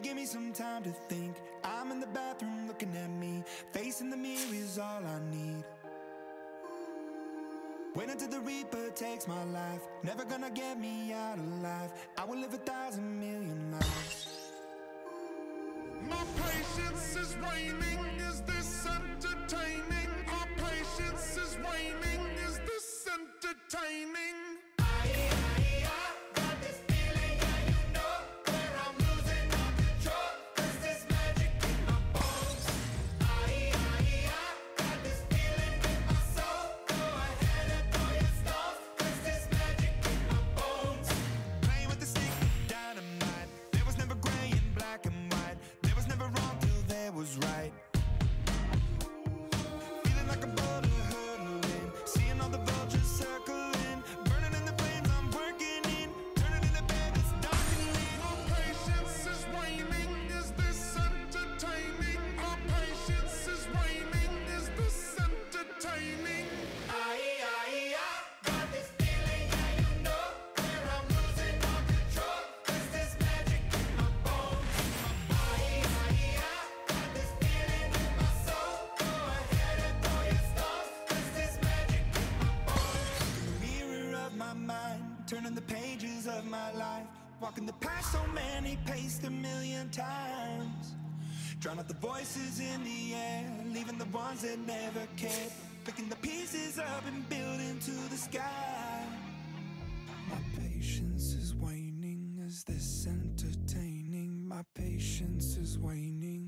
give me some time to think. I'm in the bathroom looking at me. Facing the mirror is all I need. Wait until the Reaper takes my life. Never gonna get me out alive. I will live 1,000 million lives. My patience is waning. Is this entertaining? Our patience is waning. Is this entertaining? Was right. Feeling like a boulder hurtling, seeing all the vultures circling, burning in the flames I'm working in, turning in the bed it's darkening. Our patience is waning. Is this entertaining? Our patience is waning. Is this entertaining? I got this feeling, yeah, you know, where I'm losing all control. There's this magic in my bones. Turning the pages of my life, walking the path so many paced 1,000,000 times. Drown out the voices in the air, leaving the ones that never cared. Picking the pieces up and building to the sky. My patience is waning. Is this entertaining? My patience is waning.